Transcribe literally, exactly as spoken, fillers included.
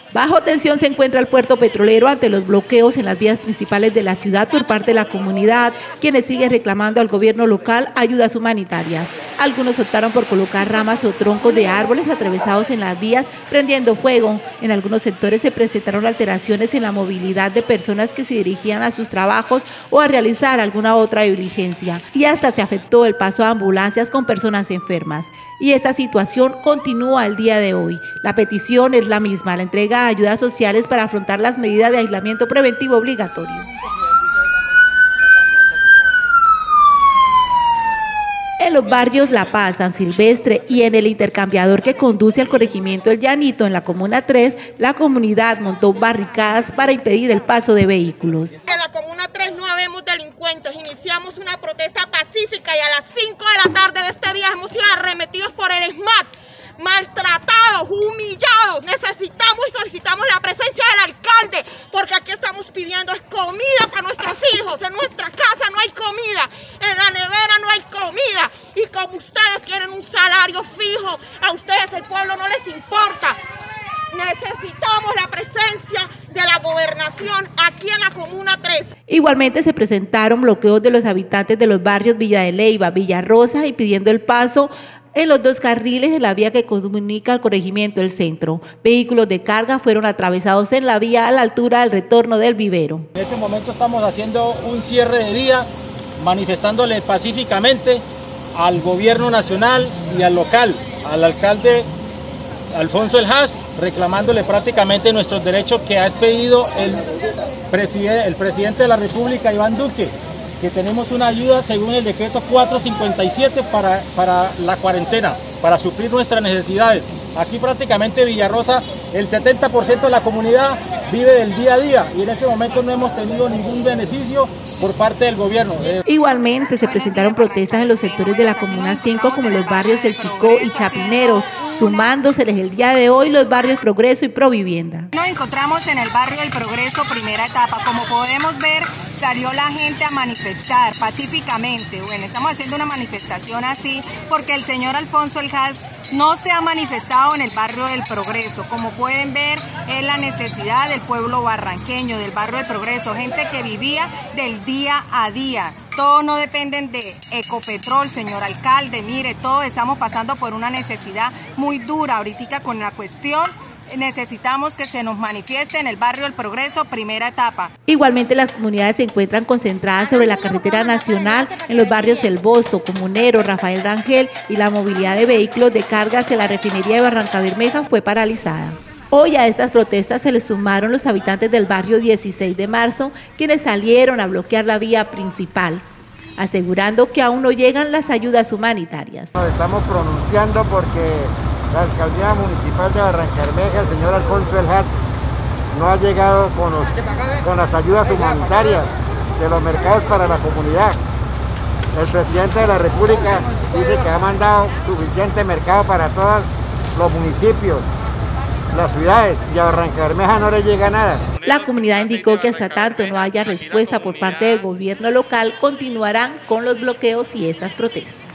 Bajo tensión se encuentra el puerto petrolero ante los bloqueos en las vías principales de la ciudad por parte de la comunidad, quienes siguen reclamando al gobierno local ayudas humanitarias. Algunos optaron por colocar ramas o troncos de árboles atravesados en las vías, prendiendo fuego. En algunos sectores se presentaron alteraciones en la movilidad de personas que se dirigían a sus trabajos o a realizar alguna otra diligencia. Y hasta se afectó el paso a ambulancias con personas enfermas. Y esta situación continúa el día de hoy. La petición es la misma, la entrega de ayudas sociales para afrontar las medidas de aislamiento preventivo obligatorio. En los barrios La Paz, San Silvestre y en el intercambiador que conduce al corregimiento El Llanito en la Comuna tres, la comunidad montó barricadas para impedir el paso de vehículos. En la Comuna tres no habemos delincuentes, iniciamos una protesta pacífica y a las cinco de la tarde de este día hemos sido arremetidos por el ESMAD, maltratados, humillados. Necesitamos y solicitamos la presencia del alcalde, porque aquí estamos pidiendo es comida para nuestros hijos. En nuestra casa no hay comida, en la nevera no hay comida, y como ustedes tienen un salario fijo, a ustedes el pueblo no les importa. Necesitamos la presencia de la gobernación aquí en la Comuna tres. Igualmente se presentaron bloqueos de los habitantes de los barrios Villa de Leyva, Villa Rosa, impidiendo el paso en los dos carriles de la vía que comunica al corregimiento del centro. Vehículos de carga fueron atravesados en la vía a la altura del retorno del vivero. En este momento estamos haciendo un cierre de día, manifestándole pacíficamente al gobierno nacional y al local, al alcalde Alfonso El Haz, reclamándole prácticamente nuestros derechos que ha expedido el, preside, el presidente de la República, Iván Duque, que tenemos una ayuda según el decreto cuatrocientos cincuenta y siete para, para la cuarentena, para suplir nuestras necesidades. Aquí prácticamente Villarrosa, el setenta por ciento de la comunidad vive del día a día y en este momento no hemos tenido ningún beneficio por parte del gobierno. Igualmente se presentaron protestas en los sectores de la Comuna cinco como los barrios El Chicó y Chapineros, sumándoseles el día de hoy los barrios Progreso y Provivienda. Nos encontramos en el barrio del Progreso, primera etapa. Como podemos ver, salió la gente a manifestar pacíficamente. Bueno, estamos haciendo una manifestación así porque el señor Alfonso El Haz no se ha manifestado en el barrio del Progreso. Como pueden ver, es la necesidad del pueblo barranqueño, del barrio del Progreso, gente que vivía del día a día. Todos no dependen de Ecopetrol, señor alcalde. Mire, todos estamos pasando por una necesidad muy dura ahorita con la cuestión. Necesitamos que se nos manifieste en el barrio del Progreso, primera etapa. Igualmente las comunidades se encuentran concentradas sobre la carretera nacional en los barrios El Bosto, Comunero, Rafael Rangel, y la movilidad de vehículos de carga hacia la refinería de Barrancabermeja fue paralizada. Hoy a estas protestas se les sumaron los habitantes del barrio dieciséis de marzo, quienes salieron a bloquear la vía principal, asegurando que aún no llegan las ayudas humanitarias. Nos estamos pronunciando porque la alcaldía municipal de Barrancabermeja, el señor Alfonso El Haz, no ha llegado con, los, con las ayudas humanitarias de los mercados para la comunidad. El presidente de la República dice que ha mandado suficiente mercado para todos los municipios, las ciudades, y a Barrancabermeja no le llega nada. La comunidad indicó que hasta tanto no haya respuesta por parte del gobierno local, continuarán con los bloqueos y estas protestas.